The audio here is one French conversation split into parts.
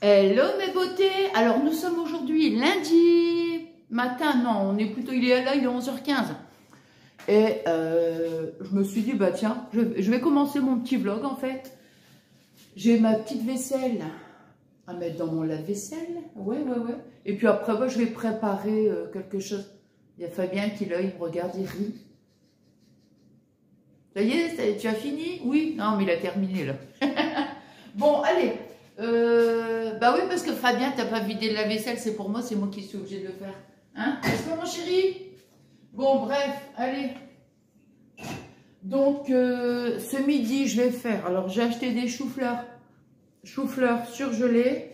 Hello mes beautés. Alors nous sommes aujourd'hui lundi matin, non on est plutôt, il est 11h15 et je me suis dit bah tiens je vais commencer mon petit vlog en fait. J'ai ma petite vaisselle à mettre dans mon lave-vaisselle, ouais et puis après bah, je vais préparer quelque chose. Il y a Fabien qui là il me regarde, il rit. Ça y est, tu as fini? Oui, non mais il a terminé là. Bon allez. Bah oui, parce que Fabien, t'as pas vidé le lave-vaisselle, c'est pour moi, c'est moi qui suis obligée de le faire. Hein? N'est-ce pas, mon chéri? Bon, bref, allez. Donc, ce midi, je vais faire. Alors, j'ai acheté des choux-fleurs surgelés,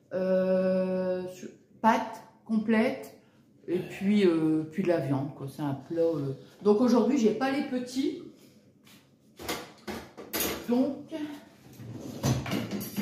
pâtes complètes, et puis de la viande, quoi. C'est un plat. Donc, aujourd'hui, j'ai pas les petits. Donc. J'ai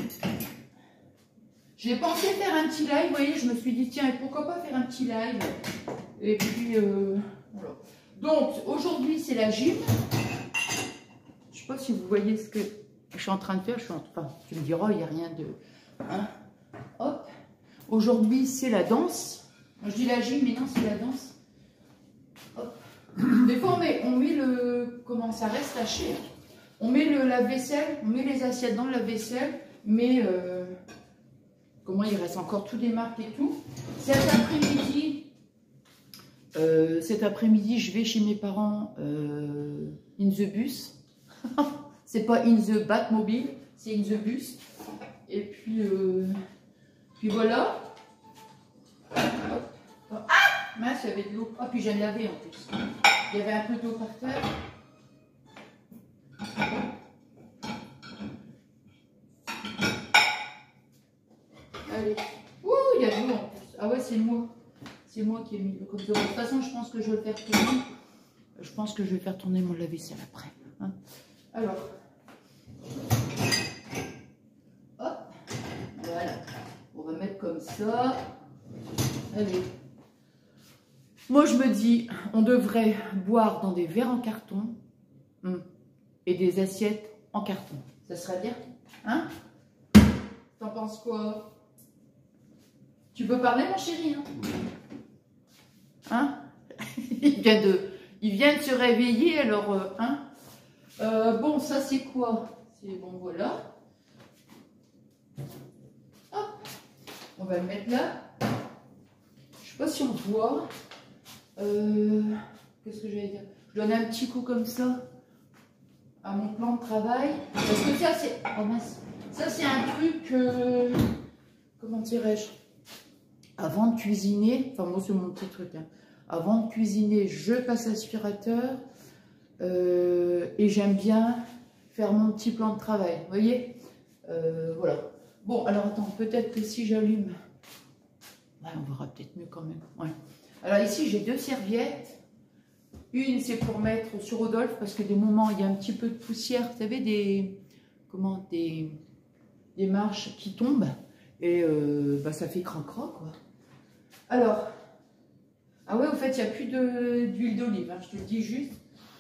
pensé faire un petit live, vous voyez, je me suis dit, tiens, pourquoi pas faire un petit live. Et puis, voilà. Donc, aujourd'hui, c'est la gym. Je ne sais pas si vous voyez ce que je suis en train de faire. Enfin, tu me diras, il n'y a rien de... Hein, hop. Aujourd'hui, c'est la danse. Moi, je dis la gym, mais non, c'est la danse. Hop. Des fois, on met le... Comment ça reste taché. On met le lave-vaisselle, on met les assiettes dans le lave-vaisselle, mais... Comment il reste encore tous des marques et tout. Cet après-midi, je vais chez mes parents in the bus. C'est pas in the Batmobile, c'est in the bus. Et puis voilà. Ah mince, il y avait de l'eau. Ah puis j'ai lavé en plus. Il y avait un peu d'eau par terre. Allez. Ouh, il y a de l'eau en plus. Ah ouais, c'est moi. C'est moi qui ai mis l'eau comme ça. De toute façon, je pense que je vais le faire tourner. Je pense que je vais faire tourner mon lave-vaisselle après. Hein. Alors. Hop. Voilà. On va mettre comme ça. Allez. Moi, je me dis, on devrait boire dans des verres en carton et des assiettes en carton. Ça serait bien. Hein? T'en penses quoi? Tu peux parler, mon chéri, hein? il vient de se réveiller, alors, hein? Bon, ça, c'est quoi? C'est bon, voilà. Hop. On va le mettre là. Je sais pas si on voit. Qu'est-ce que j'allais dire? Je donne un petit coup comme ça à mon plan de travail. Parce que ça, c'est... Oh mince. Ça, c'est un truc... comment dirais-je? Avant de cuisiner, enfin moi c'est mon petit truc, hein. Avant de cuisiner, je passe l'aspirateur et j'aime bien faire mon petit plan de travail, vous voyez, voilà. Bon, alors attends, peut-être que si j'allume, ouais, on verra peut-être mieux quand même. Ouais. Alors ici, j'ai deux serviettes. Une, c'est pour mettre sur Rodolphe, parce que des moments, il y a un petit peu de poussière, vous savez, des marches qui tombent, et bah, ça fait croc-croc, quoi. Alors, ah ouais, au fait, il n'y a plus d'huile d'olive, hein, je te le dis juste.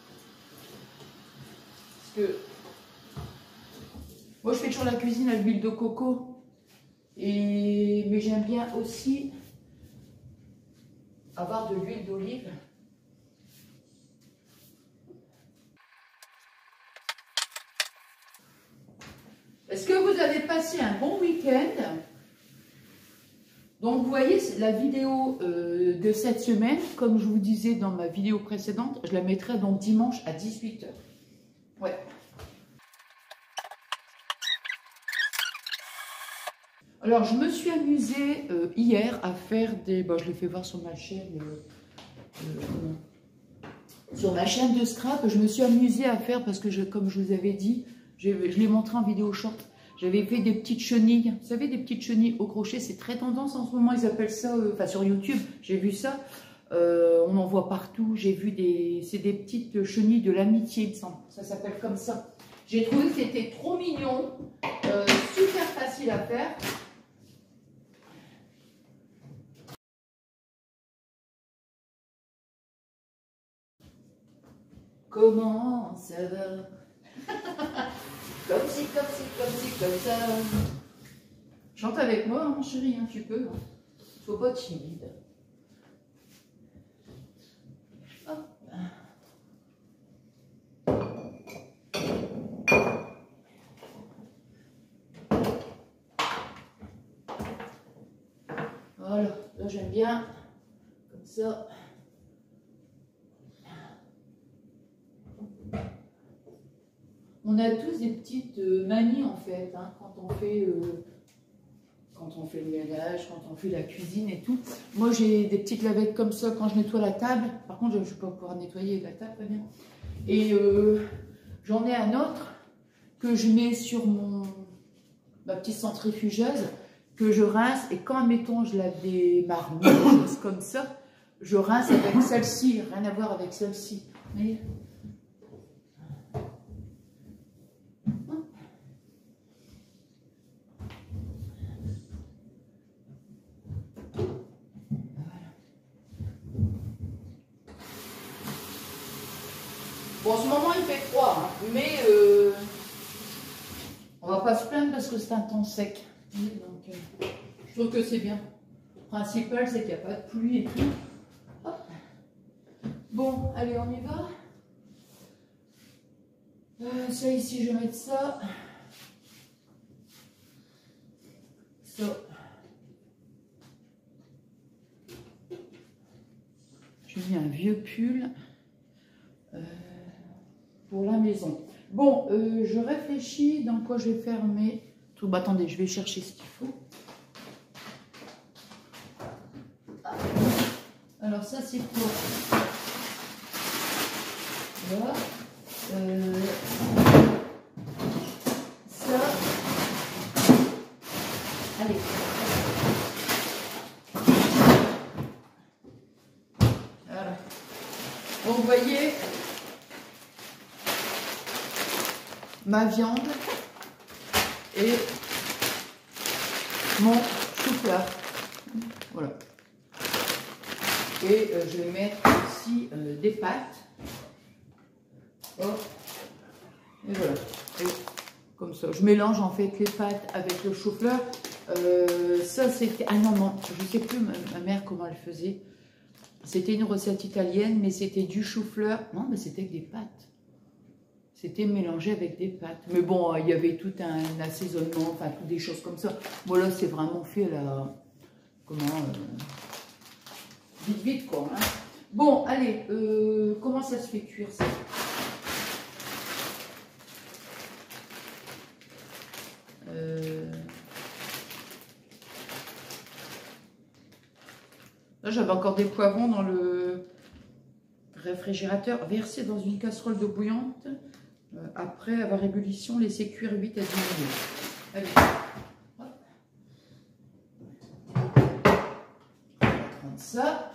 Parce que moi, je fais toujours la cuisine à l'huile de coco. Mais j'aime bien aussi avoir de l'huile d'olive. Est-ce que vous avez passé un bon week-end? Donc, vous voyez, la vidéo de cette semaine, comme je vous disais dans ma vidéo précédente, je la mettrai donc dimanche à 18 h. Ouais. Alors, je me suis amusée hier à faire des... Bon, je l'ai fait voir sur ma chaîne... sur ma chaîne de scrap. Je me suis amusée à faire, parce que, comme je vous avais dit, je l'ai montré en vidéo short. J'avais fait des petites chenilles, vous savez, des petites chenilles au crochet, c'est très tendance en ce moment, ils appellent ça, enfin sur YouTube, j'ai vu ça, on en voit partout, j'ai vu c'est des petites chenilles de l'amitié, il me semble, ça s'appelle comme ça. J'ai trouvé que c'était trop mignon, super facile à faire. Comment ça va? Comme ci, comme ci, comme ci, comme ça. Chante avec moi, hein, mon chéri, hein, tu peux. Hein. Faut pas être timide. Hop. Voilà, là j'aime bien, comme ça. On a tous des petites manies en fait, hein, quand on fait le ménage, quand on fait la cuisine et tout. Moi j'ai des petites lavettes comme ça quand je nettoie la table. Par contre je ne vais pas pouvoir nettoyer la table, pas bien. Et j'en ai un autre que je mets sur ma petite centrifugeuse, que je rince. Et quand, mettons, je lave des marmites, des choses comme ça, je rince avec celle-ci. Rien à voir avec celle-ci. Mais... Bon, en ce moment, il fait froid, hein, mais on va pas se plaindre parce que c'est un temps sec. Donc, je trouve que c'est bien. Le principal, c'est qu'il n'y a pas de pluie et tout. Hop. Bon, allez, on y va. Ça, ici, je vais mettre ça. Ça. J'ai mis un vieux pull. Pour la maison. Bon, je réfléchis dans quoi je vais faire mes trucs. Bah, attendez, je vais chercher ce qu'il faut. Alors ça, c'est pour... Voilà. Ça. Allez. Voilà. Bon, vous voyez... ma viande et mon chou-fleur. Voilà. Et je vais mettre aussi des pâtes. Oh. Et voilà. Et comme ça. Je mélange en fait les pâtes avec le chou-fleur. Ça c'était... Ah non, non, je ne sais plus ma mère comment elle faisait. C'était une recette italienne, mais c'était du chou-fleur. Non, mais c'était avec des pâtes. C'était mélangé avec des pâtes. Mais bon, il y avait tout un assaisonnement, enfin, toutes des choses comme ça. Moi, là, c'est vraiment fait à la... Comment vite, vite, quoi. Hein. Bon, allez, comment ça se fait cuire, ça? Là, j'avais encore des poivrons dans le réfrigérateur, versés dans une casserole d'eau bouillante. Après avoir ébullition, laissez cuire 8 à 10 minutes. Allez. Hop. On va prendre ça.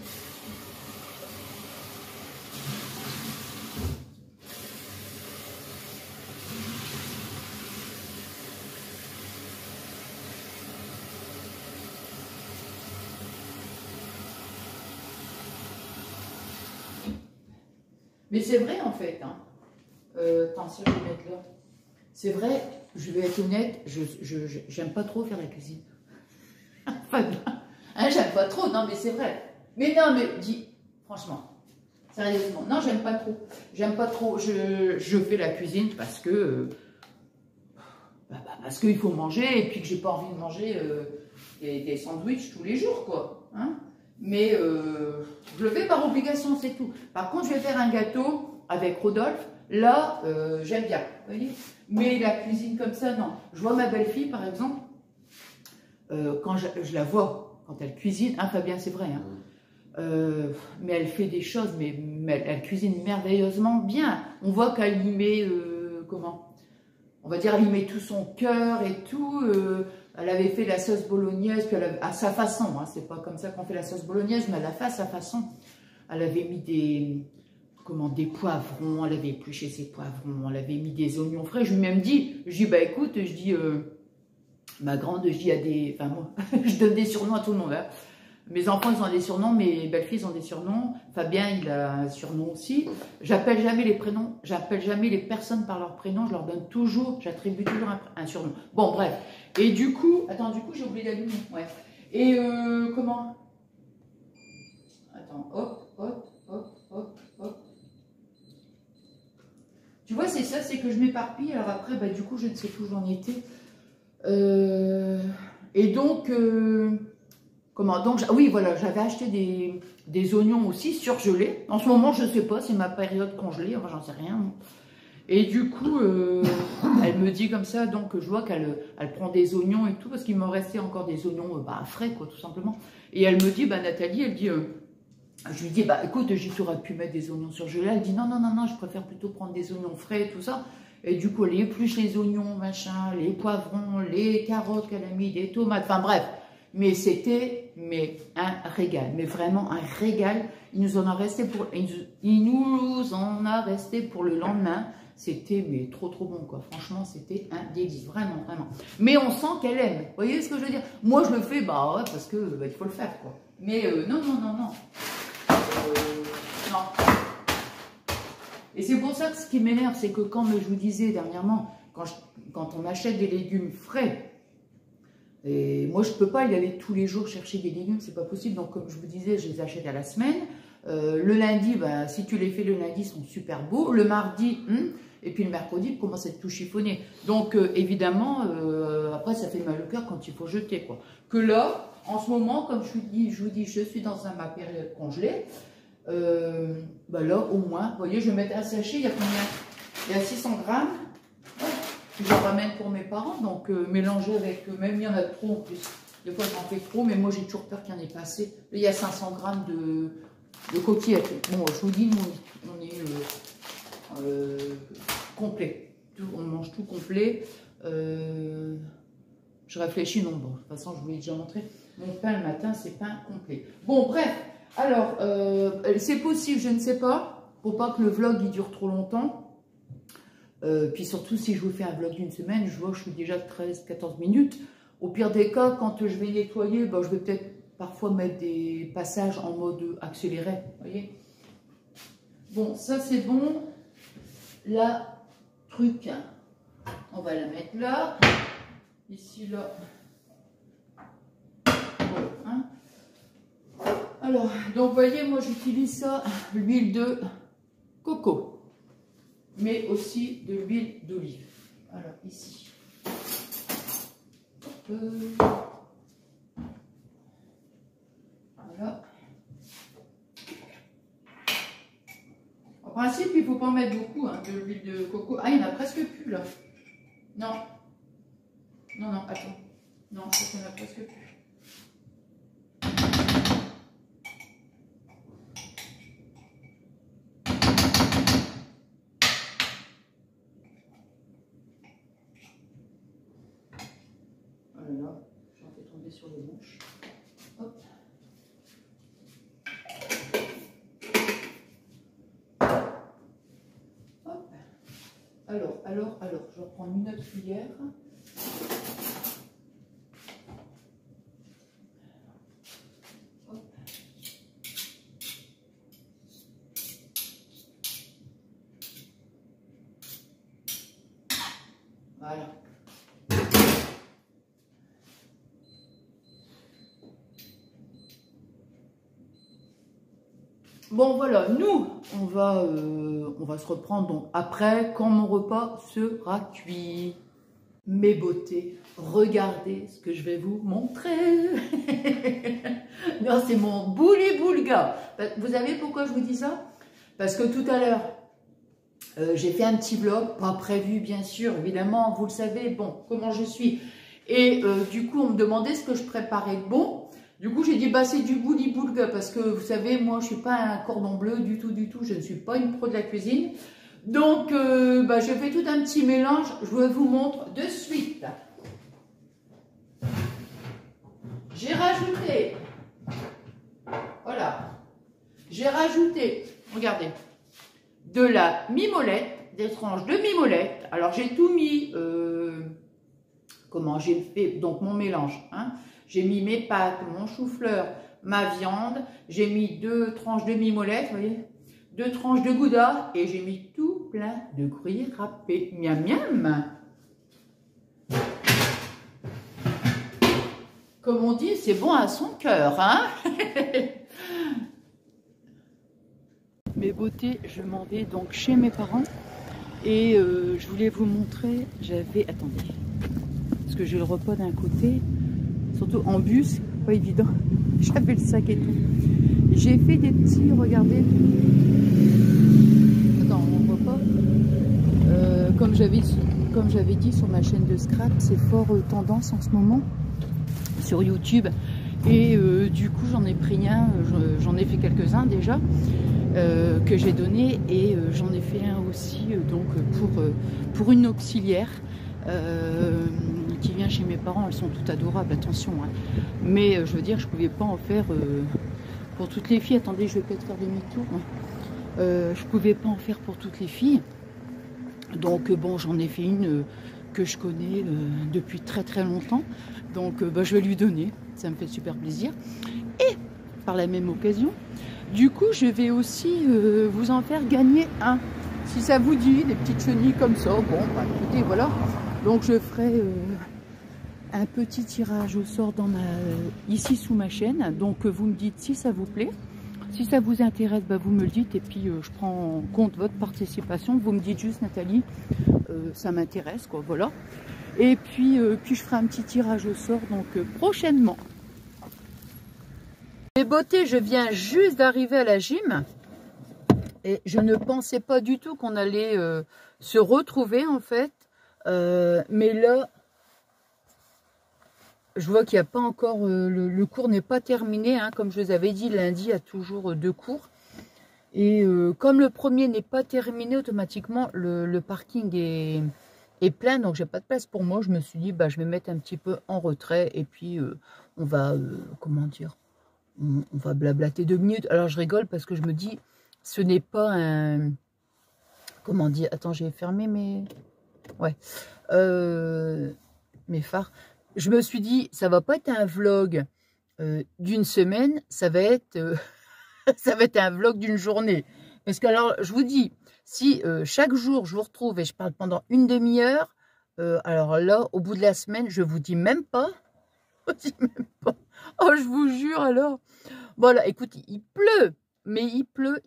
Mais c'est vrai en fait, hein. Attends, ça je vais mettre là. C'est vrai, je vais être honnête, j'aime pas trop faire la cuisine. Enfin, hein, j'aime pas trop, non mais c'est vrai. Mais non, mais dis, franchement, sérieusement, non, j'aime pas trop. J'aime pas trop, je fais la cuisine parce que... parce qu'il faut manger et puis que j'ai pas envie de manger des sandwichs tous les jours, quoi. Hein, mais je le fais par obligation, c'est tout. Par contre, je vais faire un gâteau avec Rodolphe. Là, j'aime bien, vous voyez. Mais la cuisine comme ça, non. Je vois ma belle-fille, par exemple, quand je la vois, quand elle cuisine, hein, Fabien, c'est vrai, hein, mais elle fait des choses, mais elle cuisine merveilleusement bien. On voit qu'elle y met, comment, on va dire, elle y met tout son cœur et tout. Elle avait fait la sauce bolognaise, puis à sa façon, hein, c'est pas comme ça qu'on fait la sauce bolognaise, mais elle l'a fait à sa façon. Elle avait mis des poivrons, elle avait épluché ses poivrons, elle avait mis des oignons frais. Je lui ai même dit, bah écoute, ma grande, je dis à des, enfin moi, je donne des surnoms à tout le monde, hein. Mes enfants, ils ont des surnoms, mes belles-filles ont des surnoms. Fabien, il a un surnom aussi. J'appelle jamais les prénoms, j'appelle jamais les personnes par leur prénom, je leur donne toujours, j'attribue toujours un surnom. Bon, bref. Et du coup, attends, du coup, j'ai oublié d'allumer. Ouais. Et comment? Attends, hop, hop, hop, hop, hop. Tu vois, c'est ça, c'est que je m'éparpille. Alors après, bah, du coup, je ne sais plus où j'en étais. Et donc... Comment? Donc, oui, voilà, j'avais acheté des oignons aussi surgelés. En ce moment, je ne sais pas, c'est ma période congelée, enfin, j'en sais rien. Et du coup, elle me dit comme ça, donc je vois qu'elle prend des oignons et tout, parce qu'il me restait encore des oignons frais, quoi, tout simplement. Et elle me dit, bah, Nathalie, elle dit, je lui dis, bah, écoute, tu aurais pu mettre des oignons surgelés. Elle dit, non, non, non, non, je préfère plutôt prendre des oignons frais et tout ça. Et du coup, elle épluche les oignons, machin, les poivrons, les carottes qu'elle a mis, des tomates, enfin bref. Mais c'était un régal, mais vraiment un régal. Il nous en a resté pour le lendemain. C'était mais trop bon quoi. Franchement, c'était un délice, vraiment, vraiment. Mais on sent qu'elle aime. Vous voyez ce que je veux dire? Moi, je le fais bah ouais, parce que il faut le faire quoi. Mais non, non, non, non. Non. Et c'est pour ça que ce qui m'énerve, c'est que quand je vous disais dernièrement, quand on achète des légumes frais. Et moi, je ne peux pas y aller tous les jours chercher des légumes, c'est pas possible. Donc, comme je vous disais, je les achète à la semaine. Le lundi, bah, si tu les fais le lundi, ils sont super beaux. Le mardi, et puis le mercredi, ils commencent à être tout chiffonné. Donc, évidemment, après, ça fait mal au cœur quand il faut jeter, quoi. Que là, en ce moment, comme je vous dis, je suis dans ma période congelée. Bah là, au moins, vous voyez, je vais mettre un sachet, il y a combien? Il y a 600 grammes. Je le ramène pour mes parents, donc mélanger avec eux-mêmes, il y en a trop en plus. Des fois j'en fais trop, mais moi j'ai toujours peur qu'il y en ait pas assez. Là, il y a 500 grammes de coquillettes. Bon, je vous dis, nous on est complet. On mange tout complet. Je réfléchis, non, bon, de toute façon je vous l'ai déjà montré. Mon pain le matin, c'est pain complet. Bon, bref, alors, c'est possible, je ne sais pas, pour pas que le vlog il dure trop longtemps. Puis surtout, si je vous fais un vlog d'une semaine, je vois que je suis déjà 13-14 minutes. Au pire des cas, quand je vais nettoyer, ben, je vais peut-être parfois mettre des passages en mode accéléré. Vous voyez? Bon, ça c'est bon. La truc, on va la mettre là. Ici, là. Voilà, hein. Alors, donc vous voyez, moi j'utilise ça, l'huile de coco. Mais aussi de l'huile d'olive. Alors, ici. Voilà. En principe, il ne faut pas en mettre beaucoup hein, de l'huile de coco. Ah, il n'y en a presque plus là. Non. Non, non, attends. Non, je crois qu'il n'y en a presque plus. Voilà, j'en fais tomber sur les bouches. Hop. Hop. Alors, je reprends une autre cuillère. Hop. Voilà. Bon voilà, nous, on va se reprendre donc après quand mon repas sera cuit. Mes beautés, regardez ce que je vais vous montrer. Non, c'est mon bouli boulga. Vous savez pourquoi je vous dis ça? Parce que tout à l'heure, j'ai fait un petit vlog, pas prévu bien sûr, évidemment, vous le savez, bon, comment je suis. Et du coup, on me demandait ce que je préparais de bon. Du coup, j'ai dit, bah, c'est du bouli boulga, parce que vous savez, moi, je suis pas un cordon bleu du tout, je ne suis pas une pro de la cuisine. Donc, bah, j'ai fait tout un petit mélange, je vous montre de suite. J'ai rajouté, voilà, j'ai rajouté, regardez, de la mimolette, des tranches de mimolette. Alors, j'ai tout mis, comment j'ai fait, donc mon mélange, hein. J'ai mis mes pâtes, mon chou-fleur, ma viande, j'ai mis 2 tranches de mimolette, vous voyez, 2 tranches de gouda et j'ai mis tout plein de gruyère râpée. Miam miam. Comme on dit, c'est bon à son cœur, hein. Mes beautés, je m'en vais donc chez mes parents et je voulais vous montrer, attendez, parce que j'ai le repas d'un côté, surtout en bus, pas évident, j'avais le sac et tout. J'ai fait des petits, regardez, attends, on voit pas, comme j'avais dit sur ma chaîne de scrap, c'est fort tendance en ce moment sur YouTube et du coup j'en ai pris un, j'en ai fait quelques-uns déjà que j'ai donné et j'en ai fait un aussi donc pour une auxiliaire qui vient chez mes parents. Elles sont toutes adorables, attention, hein. Mais je veux dire, je pouvais pas en faire pour toutes les filles. Attendez, je vais peut-être faire demi-tour, hein. Je pouvais pas en faire pour toutes les filles, donc bon, j'en ai fait une que je connais depuis très très longtemps, donc bah, je vais lui donner, ça me fait super plaisir. Et par la même occasion, du coup je vais aussi vous en faire gagner un, si ça vous dit, des petites chenilles comme ça. Bon bah écoutez, voilà, donc je ferai un petit tirage au sort dans ici sous ma chaîne, donc vous me dites si ça vous plaît. Si ça vous intéresse, bah vous me le dites et puis je prends en compte votre participation. Vous me dites juste, Nathalie, ça m'intéresse, quoi, voilà. Et puis je ferai un petit tirage au sort donc prochainement. Les beautés, je viens juste d'arriver à la gym et je ne pensais pas du tout qu'on allait se retrouver en fait. Mais là, je vois qu'il n'y a pas encore, le cours n'est pas terminé, hein, comme je vous avais dit, lundi il y a toujours 2 cours. Et comme le premier n'est pas terminé, automatiquement le parking est plein, donc j'ai pas de place pour moi. Je me suis dit, bah, je vais mettre un petit peu en retrait et puis on va, comment dire, on va blablater 2 minutes. Alors je rigole parce que je me dis, ce n'est pas un, comment dire, attends, j'ai fermé mes, ouais, mes phares. Je me suis dit, ça va pas être un vlog d'une semaine, ça va être, ça va être un vlog d'une journée. Parce que alors, je vous dis, si chaque jour je vous retrouve et je parle pendant une demi-heure, alors là, au bout de la semaine, je vous dis même pas. Je vous dis même pas. Oh, je vous jure alors. Voilà, écoutez, il pleut, mais il pleut.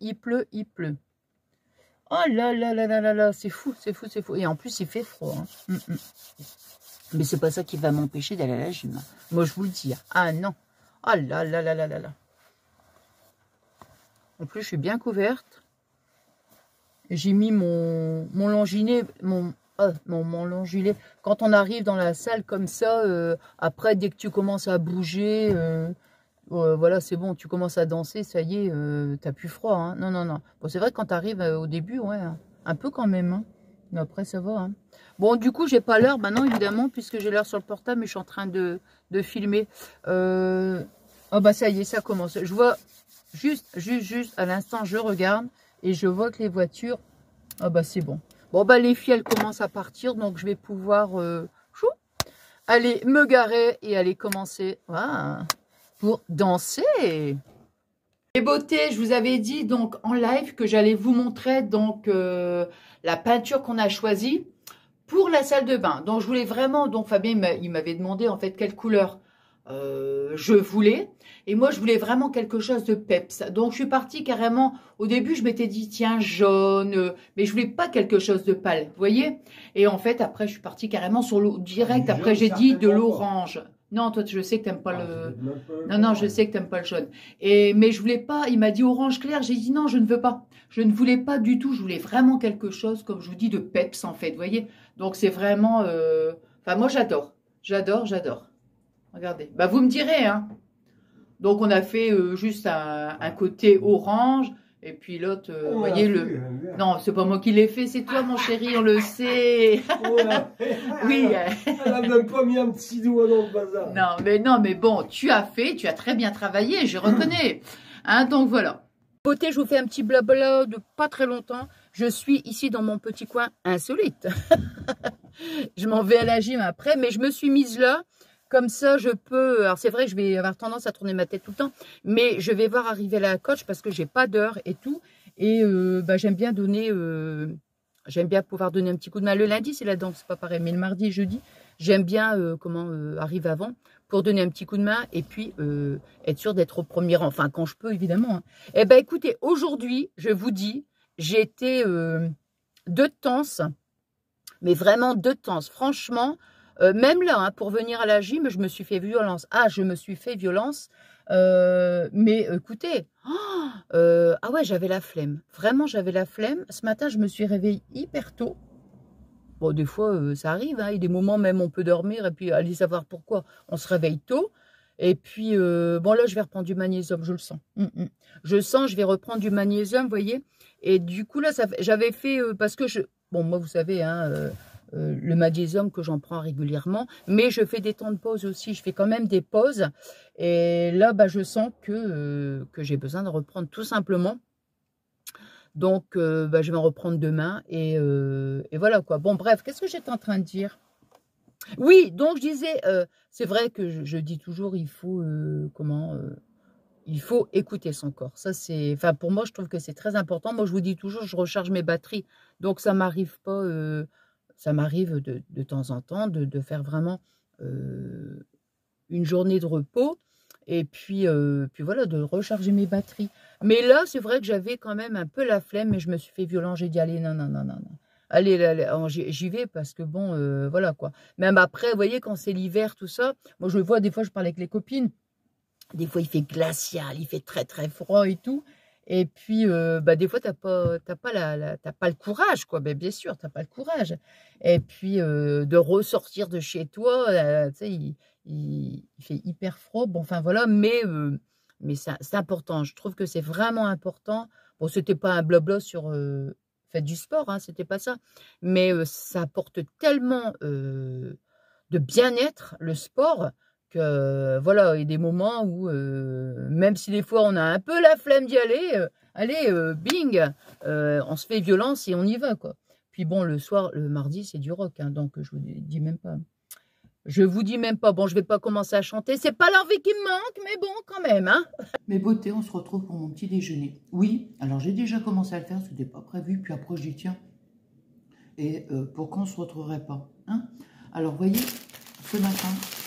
Oh là là là là là là, c'est fou, c'est fou, c'est fou. Et en plus, il fait froid. Hein. Mais c'est pas ça qui va m'empêcher d'aller à la gym. Moi, je vous le dis. Ah non. Ah là là là là là là. En plus, je suis bien couverte. J'ai mis mon longinet, mon longilet. Quand on arrive dans la salle comme ça, après, dès que tu commences à bouger, voilà, c'est bon, tu commences à danser, ça y est, t'as plus froid. Hein. Non, non, non. Bon, c'est vrai que quand tu arrives au début, ouais, un peu quand même. Hein. Mais après, ça va. Hein. Bon, du coup, j'ai pas l'heure maintenant, évidemment, puisque j'ai l'heure sur le portable, mais je suis en train de filmer. Oh, bah, ça y est, ça commence. Je vois juste, à l'instant, je regarde et je vois que les voitures, oh, bah, c'est bon. Bon, bah, les filles, elles commencent à partir, donc je vais pouvoir aller me garer et aller commencer pour danser. Les beautés, je vous avais dit donc en live que j'allais vous montrer donc la peinture qu'on a choisie pour la salle de bain. Donc je voulais vraiment, donc Fabien il m'avait demandé en fait quelle couleur je voulais. Et moi je voulais vraiment quelque chose de peps. Donc je suis partie carrément, au début je m'étais dit tiens jaune, mais je voulais pas quelque chose de pâle, vous voyez. Et en fait après je suis partie carrément sur l'eau direct, après j'ai dit de l'orange. Non, toi, je sais que t'aimes pas le... Non, je sais que t'aimes pas le jaune. Mais je voulais pas, il m'a dit orange clair, j'ai dit non, je ne veux pas. Je ne voulais pas du tout, je voulais vraiment quelque chose, comme je vous dis, de peps, en fait, vous voyez. Donc, c'est vraiment... Enfin, moi, j'adore. Regardez. Bah, vous me direz, hein. Donc, on a fait juste un côté orange, et puis l'autre, vous voyez, le... Non, c'est pas moi qui l'ai fait, c'est toi, mon chéri, on le sait. Oui. Elle a même pas mis un petit doigt dans le bazar. Non, mais bon, tu as très bien travaillé, je reconnais. Hein, donc voilà. Côté, je vous fais un petit blabla de pas très longtemps. Je suis ici dans mon petit coin insolite. Je m'en vais à la gym après, mais je me suis mise là Comme ça, je peux... Alors, c'est vrai que je vais avoir tendance à tourner ma tête tout le temps, mais je vais voir arriver la coach parce que j'ai pas d'heure et tout. Et j'aime bien donner... j'aime bien pouvoir donner un petit coup de main. Le lundi, c'est la danse, c'est pas pareil. Mais le mardi et jeudi, j'aime bien arriver avant pour donner un petit coup de main et puis être sûr d'être au premier rang. Enfin, quand je peux, évidemment. Hein. Eh ben, écoutez, aujourd'hui, je vous dis, j'ai été de temps, mais vraiment de temps. Franchement... même là, hein, pour venir à la gym, je me suis fait violence. Ah, je me suis fait violence. Mais écoutez, ah ouais, j'avais la flemme. Vraiment, j'avais la flemme. Ce matin, je me suis réveillée hyper tôt. Bon, des fois, ça arrive. Hein, il y a des moments, même, on peut dormir. Et puis, allez savoir pourquoi. On se réveille tôt. Et puis, bon, là, je vais reprendre du magnésium. Je le sens. Je sens, je vais reprendre du magnésium, vous voyez. Et du coup, là, j'avais fait... parce que bon, moi, vous savez, hein... le magnésium que j'en prends régulièrement, mais je fais des temps de pause aussi, je fais quand même des pauses, et là, je sens que j'ai besoin de reprendre tout simplement, donc je vais en reprendre demain, et voilà quoi. Bon, bref, qu'est-ce que j'étais en train de dire? Oui, donc je disais, c'est vrai que je dis toujours, il faut, il faut écouter son corps. Ça, c'est, enfin, pour moi, je trouve que c'est très important. Moi, je vous dis toujours, je recharge mes batteries, donc ça m'arrive pas... ça m'arrive de temps en temps de faire vraiment une journée de repos et puis voilà, de recharger mes batteries. Mais là, c'est vrai que j'avais quand même un peu la flemme et je me suis fait violent. J'ai dit, allez, non. Allez, j'y vais parce que bon, voilà quoi. Même après, vous voyez, quand c'est l'hiver, tout ça, moi je le vois, des fois je parle avec les copines, des fois il fait glacial, il fait très très froid et tout. Et puis, des fois, t'as pas le courage, quoi. Ben, bien sûr, t'as pas le courage. Et puis, de ressortir de chez toi, tu sais, il fait hyper froid. Bon, enfin, voilà. Mais c'est important. Je trouve que c'est vraiment important. Bon, c'était pas un blabla sur faites du sport, hein, c'était pas ça. Mais ça apporte tellement de bien-être, le sport, que voilà, il y a des moments où, même si des fois on a un peu la flemme d'y aller, allez, bing, on se fait violence et on y va, quoi. Puis bon, le soir, le mardi, c'est du rock, hein, donc je vous dis même pas. Je vous dis même pas, bon, je vais pas commencer à chanter, c'est pas l'envie qui me manque, mais bon, quand même, hein. Mes beautés, on se retrouve pour mon petit déjeuner. Oui, alors j'ai déjà commencé à le faire, c'était pas prévu, puis après je dis tiens, et pourquoi on se retrouverait pas, hein? Alors, vous voyez, ce matin,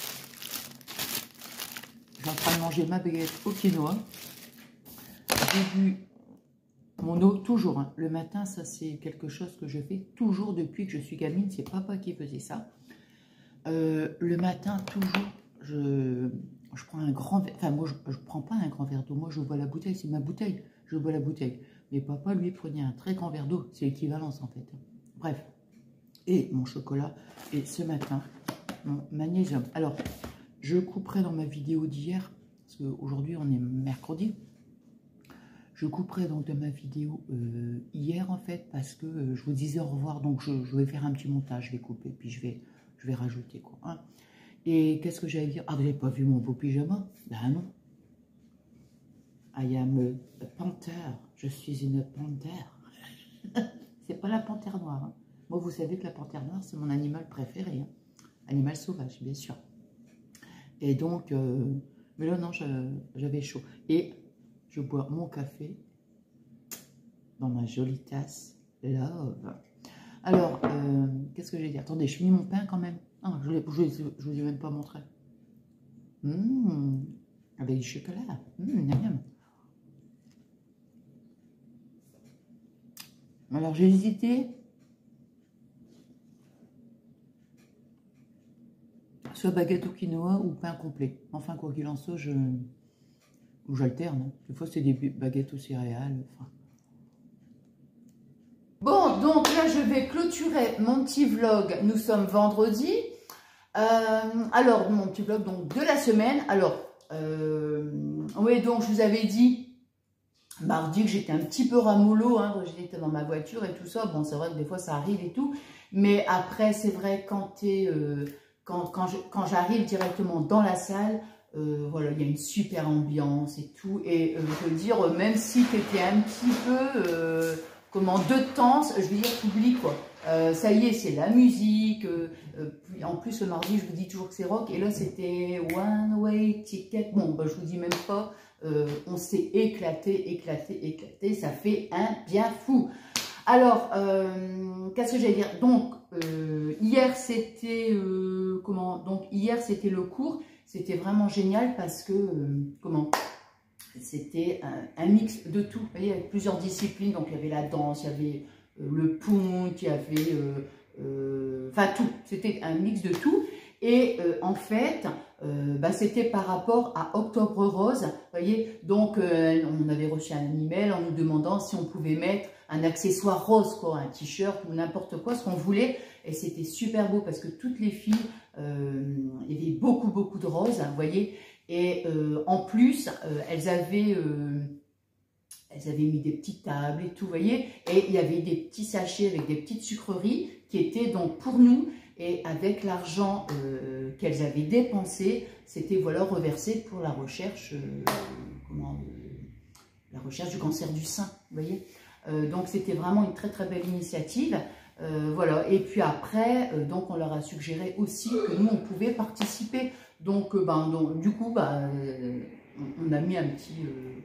je suis en train de manger ma baguette au quinoa. J'ai bu mon eau toujours. Hein. Le matin, ça c'est quelque chose que je fais toujours depuis que je suis gamine. C'est papa qui faisait ça. Le matin, toujours, je prends un grand verre. Enfin, moi, je ne prends pas un grand verre d'eau. Moi, je bois la bouteille. C'est ma bouteille. Je bois la bouteille. Mais papa, lui, prenait un très grand verre d'eau. C'est l'équivalence, en fait. Bref. Et mon chocolat. Et ce matin, mon magnésium. Alors, je couperai dans ma vidéo d'hier, parce qu'aujourd'hui, on est mercredi. Je couperai donc de ma vidéo hier, en fait, parce que je vous disais au revoir. Donc, je vais faire un petit montage. Je vais couper, puis je vais rajouter, quoi. Hein. Et qu'est-ce que j'allais dire? Ah, vous n'avez pas vu mon beau pyjama? Ben non. I am a panther. Je suis une panthère. C'est pas la panthère noire. Hein. Moi, vous savez que la panthère noire, c'est mon animal préféré. Hein. Animal sauvage, bien sûr. Et donc, mais là, non, j'avais chaud. Et je bois mon café dans ma jolie tasse Love. Alors, qu'est-ce que j'ai dit? Attendez, je finis mon pain quand même. Ah, je vous ai même pas montré. Avec du chocolat. Miam, miam. Alors, j'ai hésité. Soit baguette au quinoa ou pain complet. Enfin, quoi qu'il en soit, j'alterne. Des fois, c'est des baguettes aux céréales. Enfin. Bon, donc là, je vais clôturer mon petit vlog. Nous sommes vendredi. Alors, mon petit vlog donc, de la semaine. Alors, oui, donc, je vous avais dit mardi que j'étais un petit peu ramollo. Hein, j'étais dans ma voiture et tout ça. Bon, c'est vrai que des fois, ça arrive et tout. Mais après, c'est vrai, quand j'arrive directement dans la salle, voilà, il y a une super ambiance et tout. Et je veux dire, même si tu étais un petit peu... de temps, je veux dire, t'oublies quoi. Ça y est, c'est la musique. Puis en plus, le mardi, je vous dis toujours que c'est rock. Et là, c'était One Way Ticket. Bon, bah, je vous dis même pas. On s'est éclaté. Ça fait un bien fou. Alors, qu'est-ce que j'allais dire? Donc, hier, c'était donc, hier, c'était le cours. C'était vraiment génial parce que, c'était un mix de tout. Vous voyez, avec plusieurs disciplines. Donc, il y avait la danse, il y avait le punk, il y avait enfin tout, c'était un mix de tout. Et en fait, bah, c'était par rapport à Octobre Rose, voyez. Donc on avait reçu un email en nous demandant si on pouvait mettre un accessoire rose, quoi, un t-shirt ou n'importe quoi, ce qu'on voulait. Et c'était super beau parce que toutes les filles, il y avait beaucoup de roses, vous voyez. Et en plus, elles avaient mis des petites tables et tout, vous voyez. Et il y avait des petits sachets avec des petites sucreries qui étaient donc pour nous. Et avec l'argent qu'elles avaient dépensé, c'était voilà reversé pour la recherche, la recherche du cancer du sein, vous voyez. Donc c'était vraiment une très belle initiative. Voilà. Et puis après, donc on leur a suggéré aussi que nous on pouvait participer. Donc, du coup, on a mis un petit,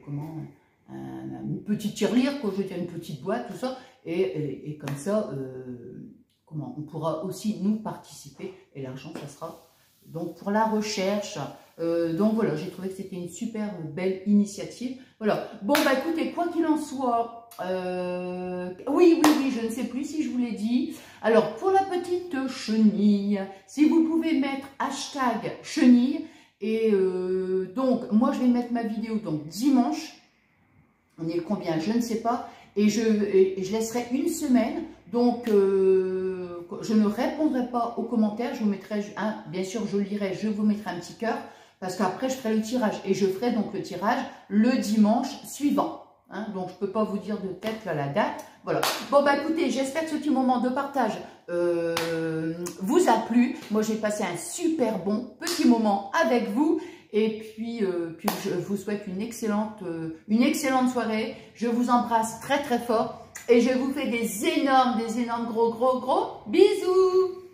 une petite tirelire, quoi, je veux dire, une petite boîte, tout ça, et comme ça, on pourra aussi nous participer, et l'argent, ça sera donc pour la recherche. Donc voilà, j'ai trouvé que c'était une super belle initiative. Voilà. Bon, écoutez, quoi qu'il en soit, oui, je ne sais plus si je vous l'ai dit. Alors, pour la petite chenille, si vous pouvez mettre hashtag chenille, et donc, moi, je vais mettre ma vidéo donc dimanche. On est le combien? Je ne sais pas. Et je laisserai une semaine. Donc, je ne répondrai pas aux commentaires. Je vous mettrai, bien sûr, je lirai, je vous mettrai un petit cœur. Parce qu'après, je ferai le tirage. Et je ferai donc le tirage le dimanche suivant. Hein, donc, je ne peux pas vous dire de tête là, la date. Voilà. Bon, écoutez, j'espère que ce petit moment de partage vous a plu. Moi, j'ai passé un super bon petit moment avec vous. Et puis je vous souhaite une excellente soirée. Je vous embrasse très fort. Et je vous fais des énormes gros bisous.